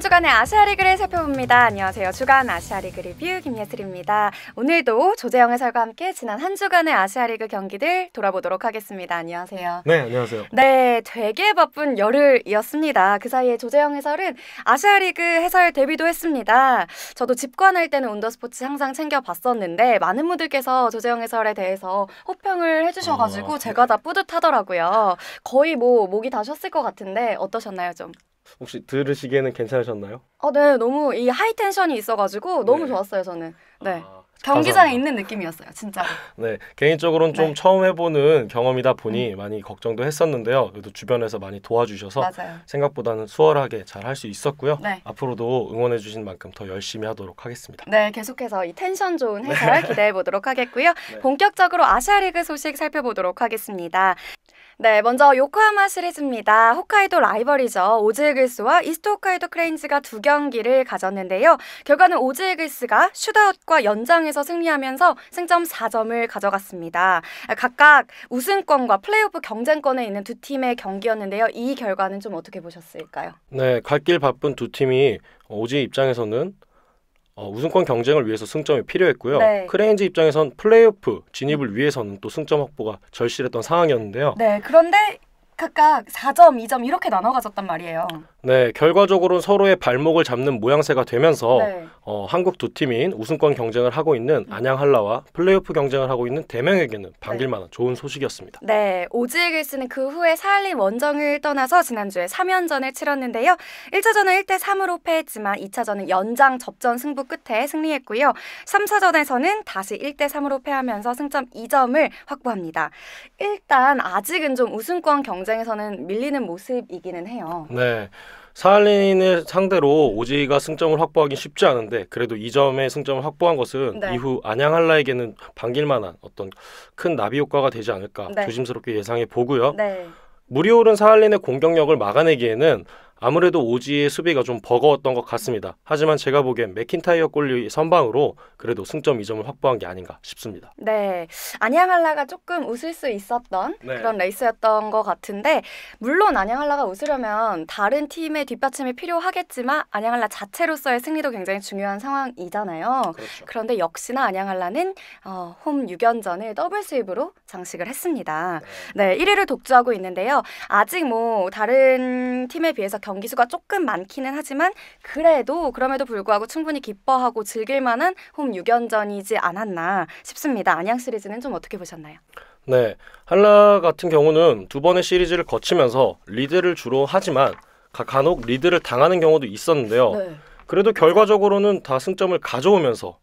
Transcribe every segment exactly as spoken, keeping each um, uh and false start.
주간의 아시아 리그를 살펴봅니다. 안녕하세요. 주간 아시아 리그 리뷰 김예슬입니다. 오늘도 조재영 해설과 함께 지난 한 주간의 아시아 리그 경기들 돌아보도록 하겠습니다. 안녕하세요. 네, 안녕하세요. 네, 되게 바쁜 열흘이었습니다. 그 사이에 조재영 해설은 아시아 리그 해설 데뷔도 했습니다. 저도 집관할 때는 온더스포츠 항상 챙겨봤었는데 많은 분들께서 조재영 해설에 대해서 호평을 해주셔가지고 아, 제가 다 뿌듯하더라고요. 거의 뭐 목이 다 쉬었을 것 같은데 어떠셨나요, 좀? 혹시 들으시기에는 괜찮으셨나요? 어, 네, 너무 이 하이 텐션이 있어가지고 너무 네. 좋았어요, 저는. 네. 아, 경기장에 감사합니다. 있는 느낌이었어요, 진짜로. 네, 개인적으로는 좀 네. 처음 해보는 경험이다 보니 음. 많이 걱정도 했었는데요. 그래도 주변에서 많이 도와주셔서 맞아요. 생각보다는 수월하게 잘 할 수 있었고요. 네. 앞으로도 응원해주신 만큼 더 열심히 하도록 하겠습니다. 네, 계속해서 이 텐션 좋은 해설 기대해 보도록 하겠고요. 네. 본격적으로 아시아 리그 소식 살펴보도록 하겠습니다. 네, 먼저 요코하마 시리즈입니다. 홋카이도 라이벌이죠. 오즈이글스와 이스트 홋카이도 크레인즈가 두 경기를 가졌는데요. 결과는 오즈이글스가 슈트아웃과 연장에서 승리하면서 승점 사 점을 가져갔습니다. 각각 우승권과 플레이오프 경쟁권에 있는 두 팀의 경기였는데요. 이 결과는 좀 어떻게 보셨을까요? 네, 갈 길 바쁜 두 팀이 오지 입장에서는 어, 우승권 경쟁을 위해서 승점이 필요했고요. 네. 크레인즈 입장에선 플레이오프 진입을 위해서는 또 승점 확보가 절실했던 상황이었는데요. 네, 그런데 각각 사 점, 이 점 이렇게 나눠 가졌단 말이에요. 네, 결과적으로는 서로의 발목을 잡는 모양새가 되면서 네. 어, 한국 두 팀인 우승권 경쟁을 하고 있는 안양 한라와 플레이오프 경쟁을 하고 있는 대명에게는 반길만한 좋은 소식이었습니다. 네, 오즈이글스는 그 후에 사할린 원정을 떠나서 지난주에 삼 연전을 치렀는데요. 일 차전은 일 대 삼으로 패했지만 이 차전은 연장 접전 승부 끝에 승리했고요. 삼 차전에서는 다시 일 대 삼으로 패하면서 승점 이 점을 확보합니다. 일단 아직은 좀 우승권 경쟁에서는 밀리는 모습이기는 해요. 네, 사할린을 상대로 오지가 승점을 확보하기 쉽지 않은데 그래도 이 점의 승점을 확보한 것은 네. 이후 안양 한라에게는 반길만한 어떤 큰 나비 효과가 되지 않을까 네. 조심스럽게 예상해 보고요. 네. 물이 오른 사할린의 공격력을 막아내기에는 아무래도 오지의 수비가 좀 버거웠던 것 같습니다. 하지만 제가 보기엔 맥킨타이어 골리 선방으로 그래도 승점 이 점을 확보한 게 아닌가 싶습니다. 네, 안양 한라가 조금 웃을 수 있었던 네. 그런 레이스였던 것 같은데 물론 안양 한라가 웃으려면 다른 팀의 뒷받침이 필요하겠지만 안양 한라 자체로서의 승리도 굉장히 중요한 상황이잖아요. 그렇죠. 그런데 역시나 안양 한라는 어, 홈 육 연전을 더블 스윕으로 장식을 했습니다. 네, 일 위를 독주하고 있는데요. 아직 뭐 다른 팀에 비해서 경기 수가 조금 많기는 하지만 그래도 그럼에도 불구하고 충분히 기뻐하고 즐길 만한 홈 육 연전이지 않았나 싶습니다. 안양 시리즈는 좀 어떻게 보셨나요? 네, 한라 같은 경우는 두 번의 시리즈를 거치면서 리드를 주로 하지만 가- 간혹 리드를 당하는 경우도 있었는데요. 네. 그래도 결과적으로는 다 승점을 가져오면서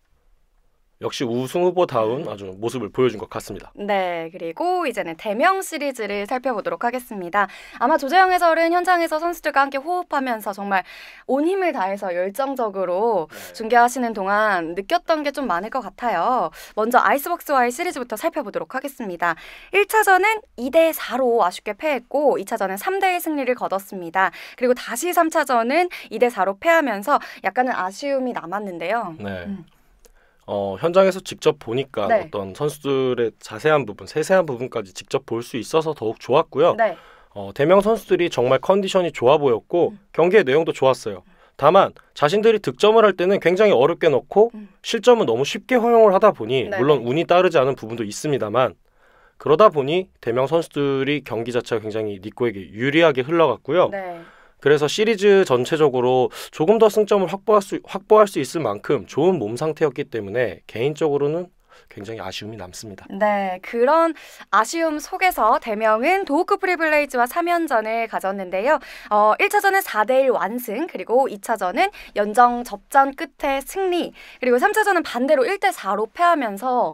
역시 우승 후보다운 아주 모습을 보여준 것 같습니다. 네, 그리고 이제는 대명 시리즈를 살펴보도록 하겠습니다. 아마 조재영 해설은 현장에서 선수들과 함께 호흡하면서 정말 온 힘을 다해서 열정적으로 네. 중계하시는 동안 느꼈던 게 좀 많을 것 같아요. 먼저 아이스박스와의 시리즈부터 살펴보도록 하겠습니다. 일 차전은 이 대 사로 아쉽게 패했고 이 차전은 삼 대 일 승리를 거뒀습니다. 그리고 다시 삼 차전은 이 대 사로 패하면서 약간은 아쉬움이 남았는데요. 네. 음. 어, 현장에서 직접 보니까 네. 어떤 선수들의 자세한 부분, 세세한 부분까지 직접 볼 수 있어서 더욱 좋았고요. 네. 어, 대명 선수들이 정말 컨디션이 좋아 보였고 음. 경기의 내용도 좋았어요. 다만 자신들이 득점을 할 때는 굉장히 어렵게 넣고 음. 실점은 너무 쉽게 허용을 하다 보니 네네. 물론 운이 따르지 않은 부분도 있습니다만 그러다 보니 대명 선수들이 경기 자체가 굉장히 니꼬에게 유리하게 흘러갔고요. 네. 그래서 시리즈 전체적으로 조금 더 승점을 확보할 수, 확보할 수 있을 만큼 좋은 몸 상태였기 때문에 개인적으로는 굉장히 아쉬움이 남습니다. 네, 그런 아쉬움 속에서 대명은 도호쿠 프리블레이즈와 삼 연전을 가졌는데요. 어, 일 차전은 사 대 일 완승, 그리고 이 차전은 연정 접전 끝에 승리, 그리고 삼 차전은 반대로 일 대 사로 패하면서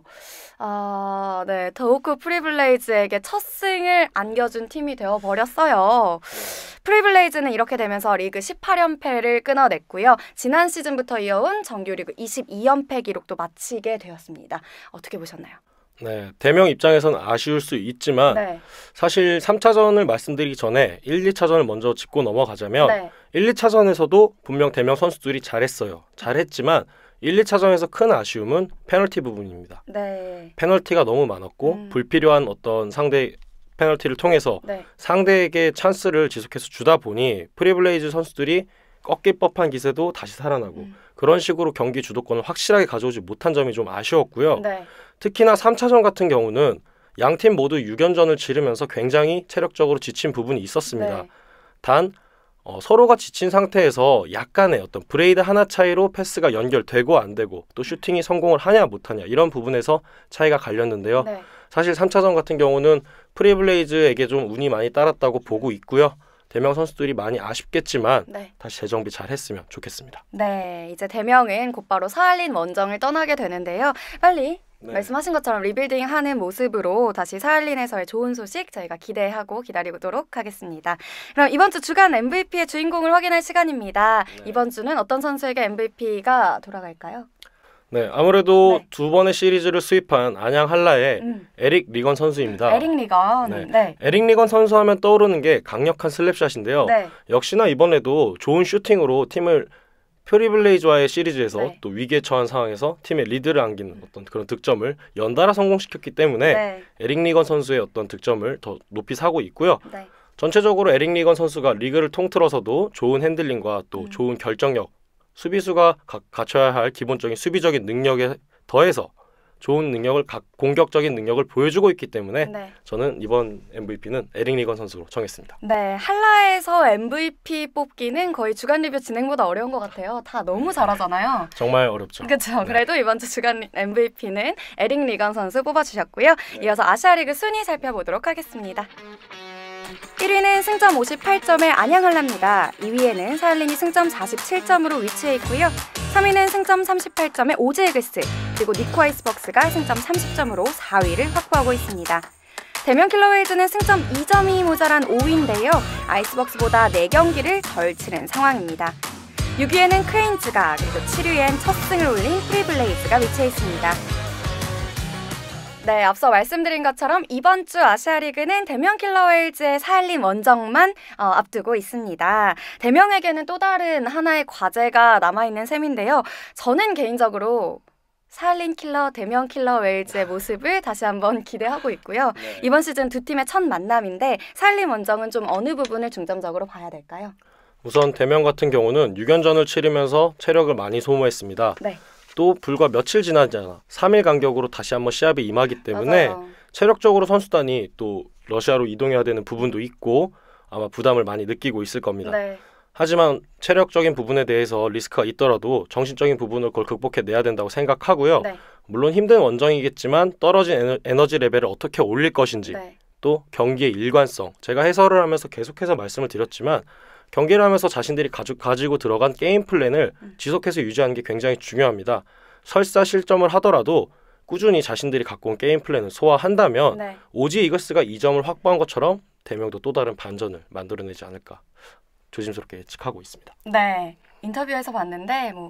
아, 네, 도호쿠 프리블레이즈에게 첫 승을 안겨준 팀이 되어버렸어요. 프리블레이즈는 이렇게 되면서 리그 십팔 연패를 끊어냈고요. 지난 시즌부터 이어온 정규리그 이십이 연패 기록도 마치게 되었습니다. 어떻게 보셨나요? 네, 대명 입장에서는 아쉬울 수 있지만 네. 사실 삼 차전을 말씀드리기 전에 일, 이 차전을 먼저 짚고 넘어가자면 네. 일, 이 차전에서도 분명 대명 선수들이 잘했어요. 잘했지만 일, 이 차전에서 큰 아쉬움은 페널티 부분입니다. 네. 페널티가 너무 많았고 음. 불필요한 어떤 상대 페널티를 통해서 네. 상대에게 찬스를 지속해서 주다 보니 프리블레이즈 선수들이 꺾일 법한 기세도 다시 살아나고 음. 그런 식으로 경기 주도권을 확실하게 가져오지 못한 점이 좀 아쉬웠고요. 네. 특히나 삼 차전 같은 경우는 양 팀 모두 육 연전을 치르면서 굉장히 체력적으로 지친 부분이 있었습니다. 네. 단 어, 서로가 지친 상태에서 약간의 어떤 브레이드 하나 차이로 패스가 연결되고 안 되고 또 슈팅이 성공을 하냐 못하냐 이런 부분에서 차이가 갈렸는데요. 네. 사실 삼 차전 같은 경우는 프리블레이즈에게 좀 운이 많이 따랐다고 보고 있고요. 대명 선수들이 많이 아쉽겠지만 네. 다시 재정비 잘 했으면 좋겠습니다. 네, 이제 대명은 곧바로 사할린 원정을 떠나게 되는데요. 빨리 네. 말씀하신 것처럼 리빌딩하는 모습으로 다시 사할린에서의 좋은 소식 저희가 기대하고 기다리도록 하겠습니다. 그럼 이번 주 주간 엠브이피의 주인공을 확인할 시간입니다. 네. 이번 주는 어떤 선수에게 엠브이피가 돌아갈까요? 네, 아무래도 네. 두 번의 시리즈를 수입한 안양 한라의 음. 에릭 리건 선수입니다. 에릭 리건. 네. 네. 에릭 리건 선수 하면 떠오르는 게 강력한 슬랩샷인데요. 네. 역시나 이번에도 좋은 슈팅으로 팀을 프리블레이즈와의 시리즈에서 네. 또 위기에 처한 상황에서 팀의 리드를 안기는 어떤 그런 득점을 연달아 성공시켰기 때문에 네. 에릭 리건 선수의 어떤 득점을 더 높이 사고 있고요. 네. 전체적으로 에릭 리건 선수가 리그를 통틀어서도 좋은 핸들링과 또 음. 좋은 결정력, 수비수가 가, 갖춰야 할 기본적인 수비적인 능력에 더해서 좋은 능력을 각 공격적인 능력을 보여주고 있기 때문에 네. 저는 이번 엠브이피는 에릭 리건 선수로 정했습니다. 네, 한라에서 엠브이피 뽑기는 거의 주간 리뷰 진행보다 어려운 것 같아요. 다 너무 잘하잖아요. 정말 어렵죠. 그렇죠. 네. 그래도 이번 주 주간 엠브이피는 에릭 리건 선수 뽑아주셨고요. 네. 이어서 아시아리그 순위 살펴보도록 하겠습니다. 일 위는 승점 오십팔 점의 안양한라입니다. 이 위에는 사할린이 승점 사십칠 점으로 위치해 있고요. 삼 위는 승점 삼십팔 점의 오지에그스, 그리고 니코 아이스벅스가 승점 삼십 점으로 사 위를 확보하고 있습니다. 대명 킬러웨이즈는 승점 이 점이 모자란 오 위인데요. 아이스벅스보다 네 경기를 덜 치른 상황입니다. 육 위에는 크레인즈가, 그리고 칠 위엔 첫 승을 올린 프리블레이즈가 위치해 있습니다. 네, 앞서 말씀드린 것처럼 이번 주 아시아리그는 대명 킬러웨이즈의 사할린 원정만 어, 앞두고 있습니다. 대명에게는 또 다른 하나의 과제가 남아있는 셈인데요. 저는 개인적으로 사할린 킬러, 대명 킬러웨이즈의 모습을 다시 한번 기대하고 있고요. 네. 이번 시즌 두 팀의 첫 만남인데 사할린 원정은 좀 어느 부분을 중점적으로 봐야 될까요? 우선 대명 같은 경우는 육 연전을 치르면서 체력을 많이 소모했습니다. 네. 또 불과 며칠 지나지 않아 삼 일 간격으로 다시 한번 시합에 임하기 때문에 맞아요. 체력적으로 선수단이 또 러시아로 이동해야 되는 부분도 있고 아마 부담을 많이 느끼고 있을 겁니다. 네. 하지만 체력적인 부분에 대해서 리스크가 있더라도 정신적인 부분을 그걸 극복해내야 된다고 생각하고요. 네. 물론 힘든 원정이겠지만 떨어진 에너, 에너지 레벨을 어떻게 올릴 것인지 네. 또 경기의 일관성, 제가 해설을 하면서 계속해서 말씀을 드렸지만 경기를 하면서 자신들이 가지, 가지고 들어간 게임 플랜을 음. 지속해서 유지하는 게 굉장히 중요합니다. 설사 실점을 하더라도 꾸준히 자신들이 갖고 온 게임 플랜을 소화한다면 네. 오지 이글스가 이 점을 확보한 것처럼 대명도 또 다른 반전을 만들어내지 않을까 조심스럽게 예측하고 있습니다. 네, 인터뷰에서 봤는데 뭐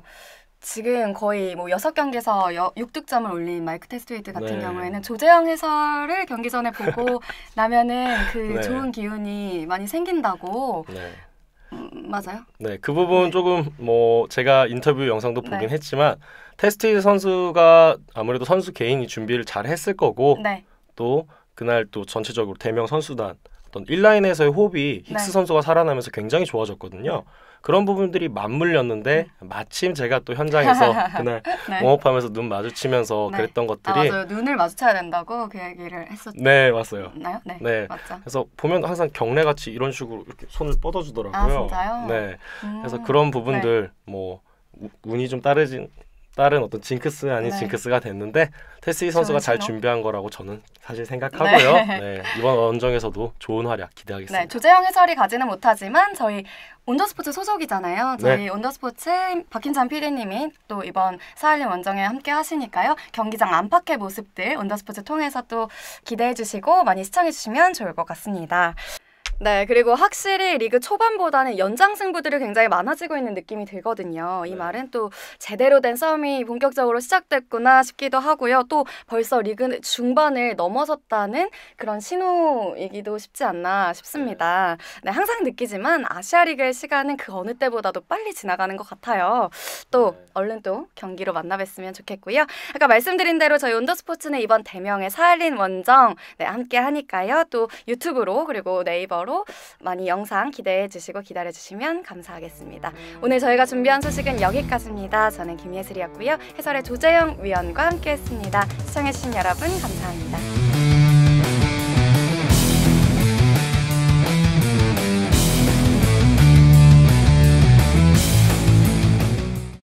지금 거의 뭐 여섯 경기에서 육 득점을 올린 마이크 테스트웨이트 같은 네. 경우에는 조재영 해설을 경기 전에 보고 나면은 그 네. 좋은 기운이 많이 생긴다고. 네. 음, 맞아요? 네, 그 부분 네. 조금 뭐 제가 인터뷰 영상도 보긴 네. 했지만 테스트 선수가 아무래도 선수 개인이 준비를 잘 했을 거고 네. 또 그날 또 전체적으로 대명 선수단 어떤 일 라인에서의 호흡이 힉스 네. 선수가 살아나면서 굉장히 좋아졌거든요. 그런 부분들이 맞물렸는데 마침 제가 또 현장에서 그날 네. 웜업하면서 눈 마주치면서 네. 그랬던 아, 것들이 맞아요. 눈을 마주쳐야 된다고 그 얘기를 했었나요? 네, 왔어요. 네. 네. 맞죠. 그래서 보면 항상 경례같이 이런 식으로 이렇게 손을 뻗어주더라고요. 아, 진짜요? 네. 음, 그래서 그런 부분들 뭐 우- 운이 좀 따르진 다른 어떤 징크스 아닌 네. 징크스가 됐는데 테스이 선수가 좋은 잘 신호. 준비한 거라고 저는 사실 생각하고요. 네. 네. 이번 원정에서도 좋은 활약 기대하겠습니다. 네, 조재영 해설이 가지는 못하지만 저희 온더스포츠 소속이잖아요. 저희 네. 온더스포츠 박힌찬 피디님이 또 이번 사할린 원정에 함께 하시니까요. 경기장 안팎의 모습들 온더스포츠 통해서 또 기대해 주시고 많이 시청해 주시면 좋을 것 같습니다. 네, 그리고 확실히 리그 초반보다는 연장 승부들이 굉장히 많아지고 있는 느낌이 들거든요. 이 네. 말은 또 제대로 된 싸움이 본격적으로 시작됐구나 싶기도 하고요. 또 벌써 리그 중반을 넘어섰다는 그런 신호이기도 쉽지 않나 싶습니다. 네, 항상 느끼지만 아시아 리그의 시간은 그 어느 때보다도 빨리 지나가는 것 같아요. 또 네. 얼른 또 경기로 만나뵀으면 좋겠고요. 아까 말씀드린 대로 저희 온더스포츠는 이번 대명의 사할린 원정 네, 함께 하니까요. 또 유튜브로 그리고 네이버로 거로 많이 영상 기대해 주시고 기다려 주시면 감사하겠습니다. 오늘 저희가 준비한 소식은 여기까지입니다. 저는 김예슬이었고요. 해설의 조재영 위원과 함께했습니다. 시청해주신 여러분 감사합니다.